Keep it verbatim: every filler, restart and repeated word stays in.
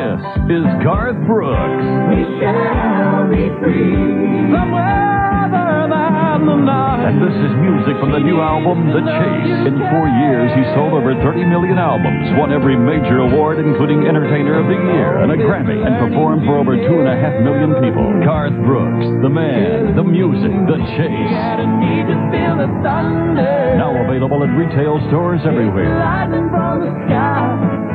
This is Garth Brooks. We shall be free. Somewhere other than the night. And this is music from the new album, The Chase. In four years, he sold over thirty million albums, won every major award, including Entertainer of the Year and a Grammy, and performed for over two and a half million people. Garth Brooks, the man, the music, The Chase. Now available at retail stores everywhere. Lightning from the sky.